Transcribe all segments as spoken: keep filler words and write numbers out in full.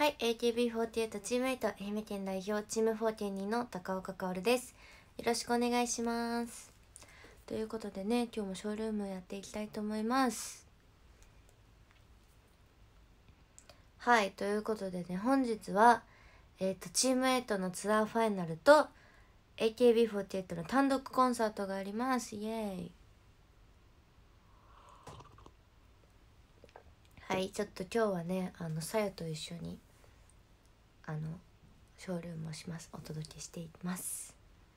はい、エーケービーフォーティーエイト チームエイト愛媛県代表チームよんじゅうにの高岡かおるです。よろしくお願いします。ということでね、今日もショールームやっていきたいと思います。はい、ということでね、本日はえっ、ー、とチームエイトのツアーファイナルと エーケービーフォーティーエイト の単独コンサートがあります。イエーイ。はい、ちょっと今日はね、あのさやと一緒にあのショールームをします。お届けしています。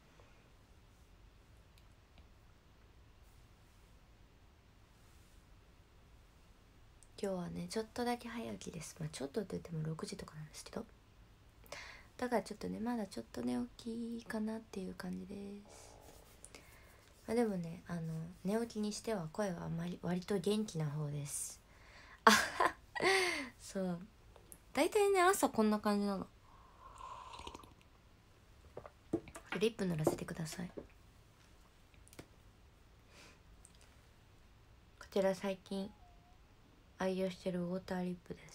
今日はねちょっとだけ早起きです。まあちょっとと言ってもろくじとかなんですけど、だからちょっとねまだちょっと寝起きかなっていう感じです。まあ、でもねあの寝起きにしては声はあんまり割と元気な方です。あそうだいたいね朝こんな感じなの。リップ塗らせてください。こちら最近愛用してるウォーターリップです。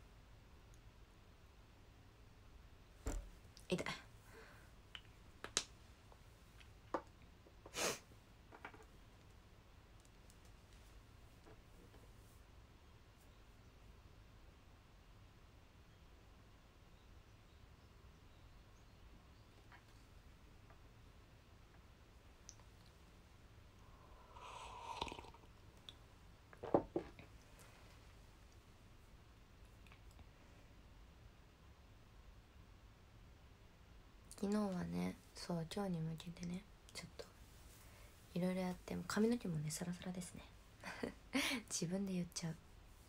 痛い。昨日はねそう今日に向けてねちょっといろいろやって、髪の毛もねサラサラですね自分で言っちゃう。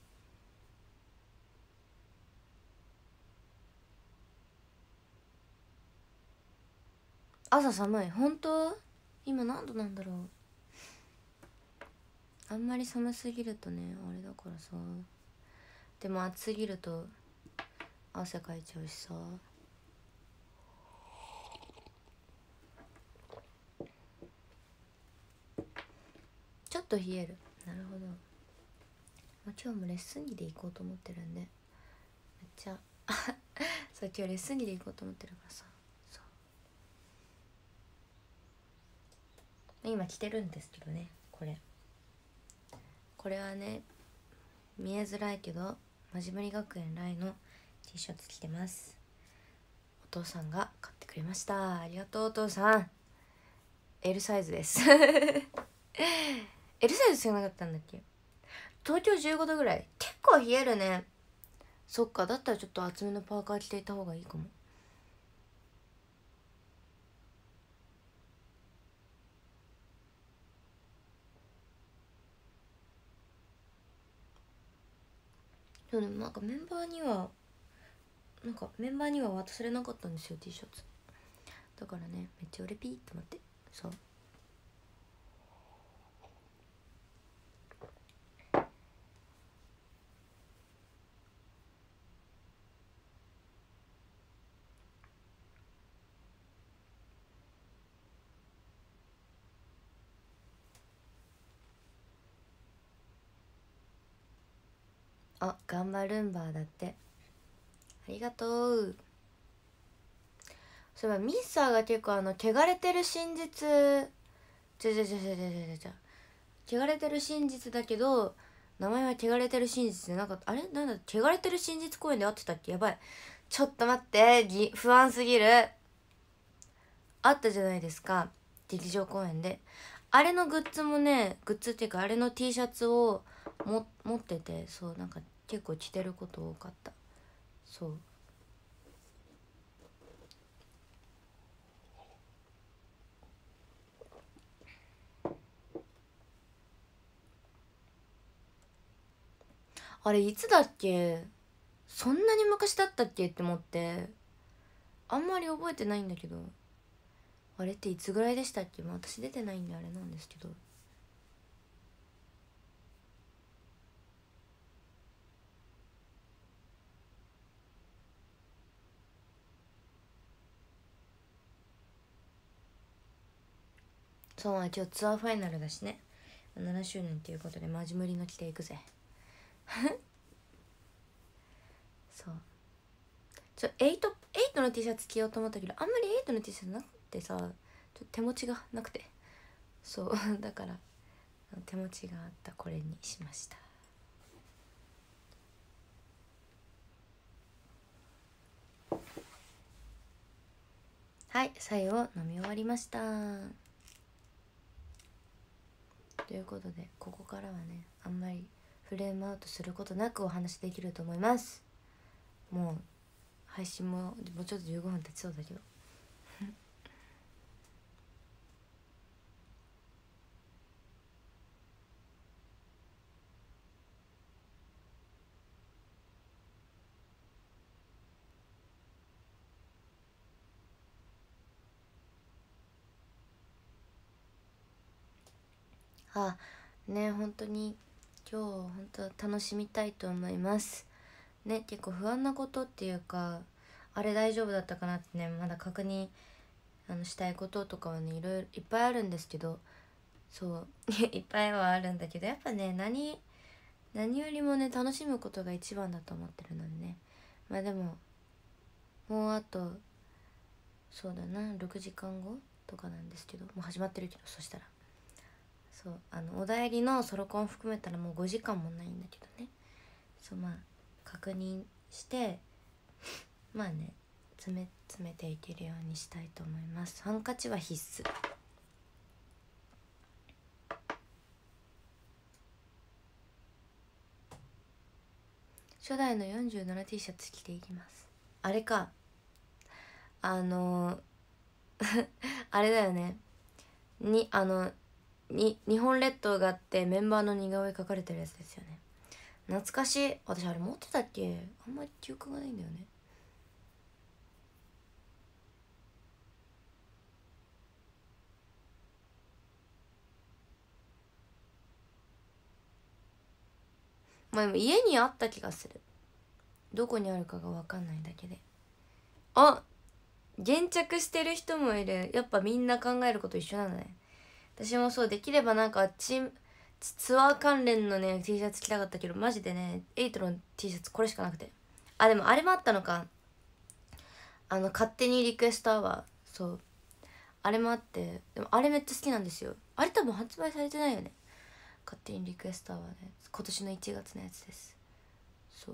朝寒い。本当？今何度なんだろう。あんまり寒すぎるとねあれだからさ、でも暑すぎると汗かいちゃうしさ。ちょっと冷える。なるほど。今日もレッスン着で行こうと思ってるんで、めっちゃそう今日レッスン着で行こうと思ってるからさ。そう今着てるんですけどね、これこれはね見えづらいけどまじむり学園来の T シャツ着てます。お父さんが買ってくれました。ありがとうお父さん。 L サイズです L サイズじゃなかったんだっけ。東京じゅうごどぐらい。結構冷えるね。そっか、だったらちょっと厚めのパーカー着ていた方がいいかも。でもなんかメンバーにはなんかメンバーには渡されなかったんですよ T シャツ。だからねめっちゃ俺ピーって思って。そうあ頑張るんばーだって。ありがとう。そういえばミッサーが結構あの汚れてる真実じゃじゃじゃじゃじゃじゃじゃ汚れてる真実だけど名前は汚れてる真実でなかった。あれなんだ汚れてる真実公演で合ってたっけ。やばいちょっと待ってぎ不安すぎる。あったじゃないですか劇場公演で。あれのグッズもねグッズっていうかあれの T シャツをも持ってて、そうなんか結構着てること多かった。そうあれいつだっけ。そんなに昔だったっけって思ってあんまり覚えてないんだけど、あれっていつぐらいでしたっけ。まあ、私出てないんであれなんですけど。そう今日ツアーファイナルだしね、ななしゅうねんっていうことでマジ無理の着ていくぜそうちょエイトエイトの T シャツ着ようと思ったけど、あんまりエイトの T シャツなくてさ、ちょっと手持ちがなくて、そうだから手持ちがあったこれにしました。はい、白湯を飲み終わりました。ということでここからはね、あんまりフレームアウトすることなくお話できると思います。もう配信ももうちょっとじゅうごふん経ちそうだけどあね、本当に今日本当楽しみたいと思いますね。結構不安なことっていうか、あれ大丈夫だったかなってね、まだ確認あのしたいこととかはね、いろいろいっぱいあるんですけど、そういっぱいはあるんだけど、やっぱね、何何よりもね、楽しむことが一番だと思ってるのでね。まあでももうあとそうだなろくじかんごとかなんですけど、もう始まってるけど、そしたらそうあのおだいりのソロコン含めたらもうごじかんもないんだけどね。そうまあ確認してまあね、詰め詰めていけるようにしたいと思います。ハンカチは必須。初代の よんじゅうななティー シャツ着ていきます。あれか、あのあれだよね、にあのに日本列島があってメンバーの似顔絵描かれてるやつですよね。懐かしい。私あれ持ってたっけ、あんまり記憶がないんだよね。まあでも家にあった気がする。どこにあるかが分かんないだけで。あ、現着してる人もいる。やっぱみんな考えること一緒なのね。私もそう、できればなんかチームツアー関連のね T シャツ着たかったけど、マジでねエイトの T シャツこれしかなくて。あ、でもあれもあったのか、あの勝手にリクエストアワー、そうあれもあって、でもあれめっちゃ好きなんですよ。あれ多分発売されてないよね、勝手にリクエストアワーね。今年のいちがつのやつです。そう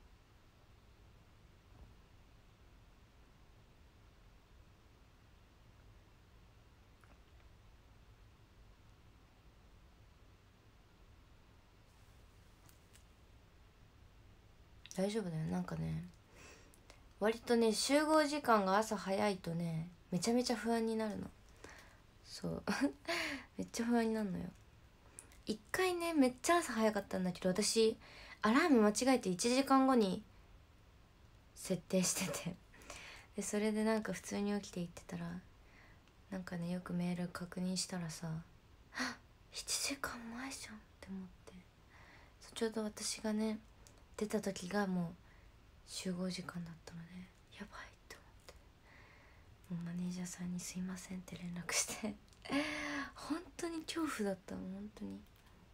大丈夫だよ。なんかね、割とね集合時間が朝早いとねめちゃめちゃ不安になるの。そうめっちゃ不安になるのよ。一回ねめっちゃ朝早かったんだけど、私アラーム間違えていちじかんごに設定しててでそれでなんか普通に起きていってたら、なんかねよくメール確認したらさ、あっしちじかんまえじゃんって思って、ちょうど私がね出た時がもう集合時間だったので、やばいって思って、もうマネージャーさんにすいませんって連絡して本当に恐怖だったの、本当に。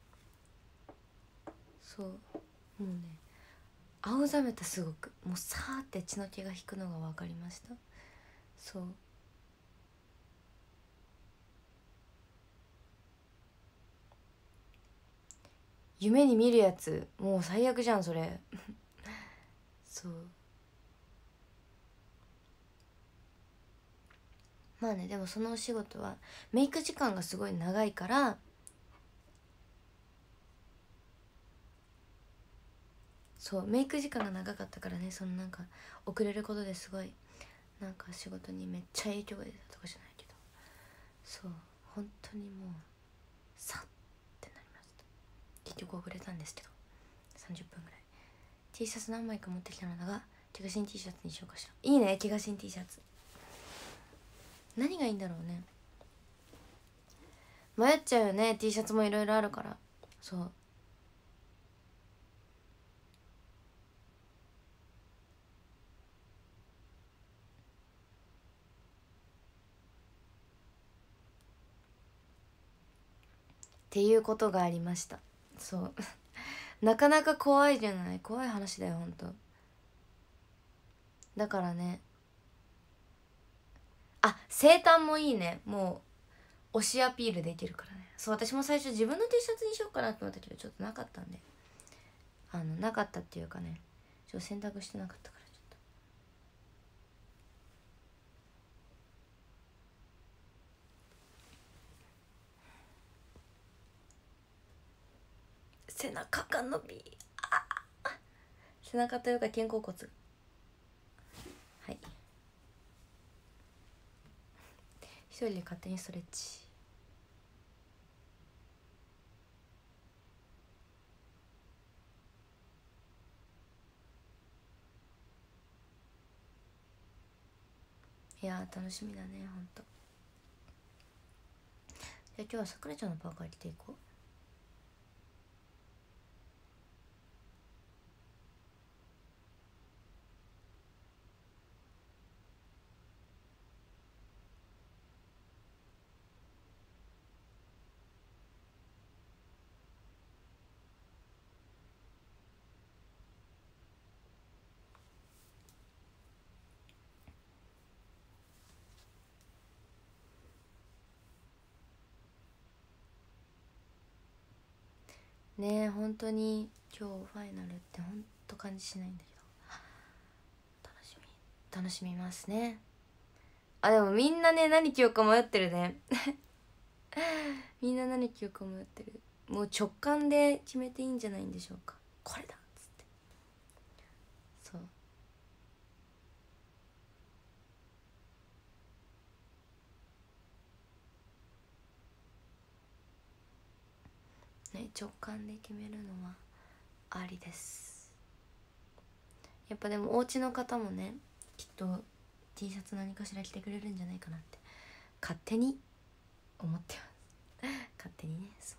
そうもうね青ざめた、すごくもうさーって血の気が引くのが分かりました。そう夢に見るやつもう最悪じゃんそれそうまあね、でもそのお仕事はメイク時間がすごい長いから、そうメイク時間が長かったからね、そのなんか遅れることですごいなんか仕事にめっちゃ影響が出たとかじゃないけど、そう本当にもうさってなりました。結局遅れたんですけどさんじゅっぷんぐらい。 T シャツ何枚か持ってきたのだが怪我しん T シャツにしようかしら。いいね、怪我しん T シャツ何がいいんだろうね。迷っちゃうよね、 T シャツもいろいろあるから。そうっていうことがありました。そうなかなか怖いじゃない、怖い話だよほんと。 だからね、あ、生誕もいいね。もう推しアピールできるからね。そう、私も最初自分の T シャツにしようかなと思ったけどちょっとなかったんで、あのなかったっていうかね、ちょっと選択してなかったからちょっと背中が伸び、あ背中というか肩甲骨、はい、一人で勝手にストレッチ。いやー楽しみだねほんと。じゃあ今日はさくらちゃんのパーカー着ていこう。ねえ本当に今日ファイナルって本当感じしないんだけど、楽しみ楽しみますね。あでもみんなね何着ようか迷ってるねみんな何着ようか迷ってる。もう直感で決めていいんじゃないんでしょうか。これだっつって。そうね、直感で決めるのはありです。やっぱでもお家の方もねきっと T シャツ何かしら着てくれるんじゃないかなって勝手に思ってます勝手にね。そう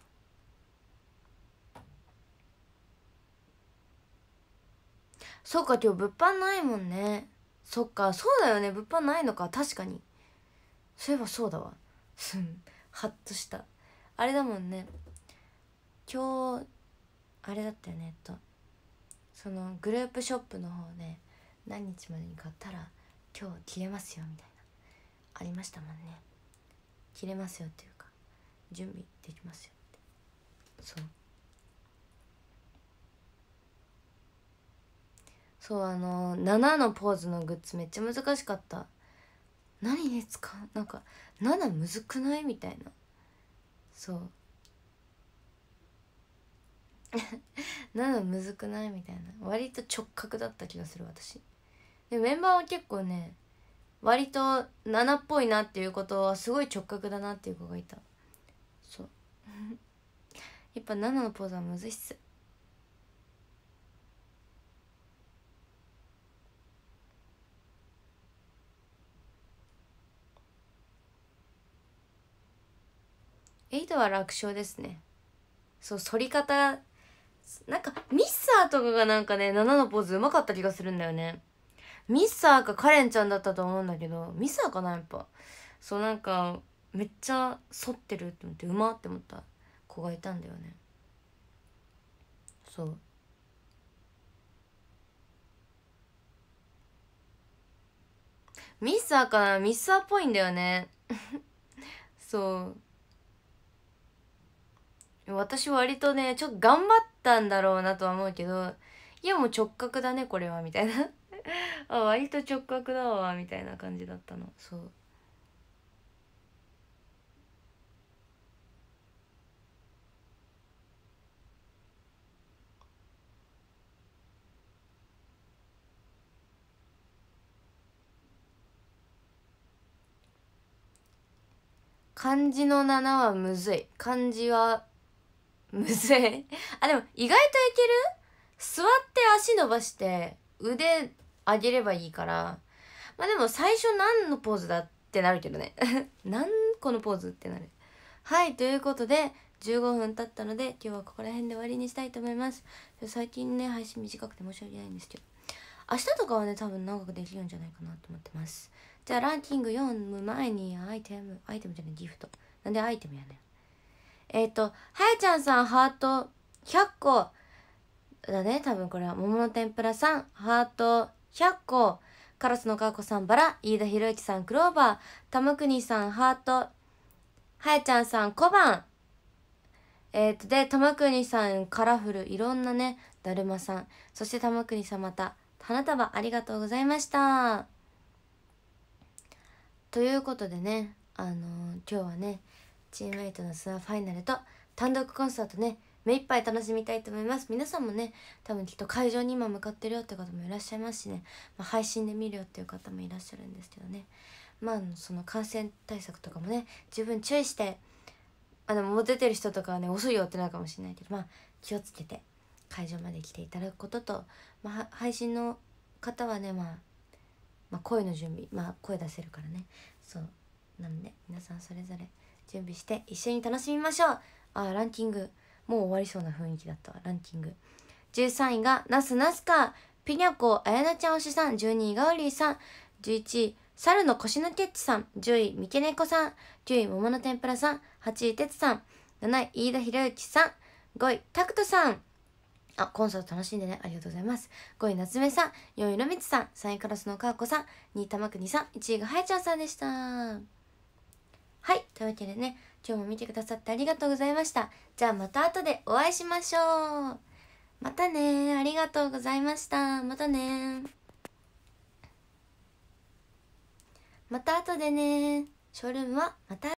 そうか今日物販ないもんね。そっかそうだよね、物販ないのか。確かにそういえばそうだわハッとした。あれだもんね今日、あれだったよね。えっとそのグループショップの方で何日までに買ったら今日切れますよみたいなありましたもんね。切れますよっていうか準備できますよって。そうそうあのななのポーズのグッズめっちゃ難しかった。何で使うなんかななむずくないみたいな。そうななむずくないみたいな。割と直角だった気がする私。でメンバーは結構ね割とななっぽいなっていうことはすごい直角だなっていう子がいた。そうやっぱななのポーズはむずいっす。エイトは楽勝ですね。そう反り方なんかミッサーとかがなんかねななのポーズうまかった気がするんだよね。ミッサーかカレンちゃんだったと思うんだけど、ミッサーかなやっぱ。そうなんかめっちゃ反ってるって思ってうまって思った子がいたんだよね。そうミッサーかな、ミッサーっぽいんだよねそう私割とねちょっと頑張ったんだろうなとは思うけど、いやもう直角だねこれはみたいなあ割と直角だわみたいな感じだったの。そう漢字のななはむずい。漢字はむずいあでも意外といける。座って足伸ばして腕上げればいいから、まあでも最初何のポーズだってなるけどね何個のポーズってなる。はいということでじゅうごふん経ったので今日はここら辺で終わりにしたいと思います。最近ね配信短くて申し訳ないんですけど、明日とかはね多分長くできるんじゃないかなと思ってます。じゃあランキング読む前にアイテムアイテムじゃないギフトなんでアイテムやねん。えっ、ー、とはやちゃんさんハートひゃっこだね多分これは。桃の天ぷらさんハートひゃっこカラスのかーこさんバラ、飯田博之さんクローバー、玉国さんハート、はやちゃんさん小判、えっ、ー、とで玉国さんカラフル、いろんなね、だるまさん、そして玉国さんまた花束ありがとうございました。ということでね、あのー、今日はねチームメイトのツアーファイナルと単独コンサートね目いっぱい楽しみたいと思います。皆さんもね多分きっと会場に今向かってるよって方もいらっしゃいますしね、まあ、配信で見るよっていう方もいらっしゃるんですけどね、まあその感染対策とかもね十分注意して、あのもう出てる人とかはね遅いよってなるかもしれないけど、まあ気をつけて会場まで来ていただくことと、まあ、配信の方はね、まあ、まあ声の準備、まあ声出せるからね、そうなので皆さんそれぞれ準備して一緒に楽しみましょう。あーランキングもう終わりそうな雰囲気だったわ。ランキングじゅうさんいがなすなすかピニャコあやなちゃん推しさん、じゅうにいがオリーさん、じゅういちい猿の腰のケッチさん、じゅうい三毛猫さん、きゅうい桃の天ぷらさん、はちいてつさん、なない飯田博之さん、ごいタクトさん、あコンサート楽しんでねありがとうございます。ごい夏目さん、よんいのみつさん、さんいカラスのかーこさん、にい玉国さん、いちいがはやちゃんさんでした。はい、というわけでね今日も見てくださってありがとうございました。じゃあまた後でお会いしましょう。またね、ありがとうございました。またね、また後でね。ショールームはまた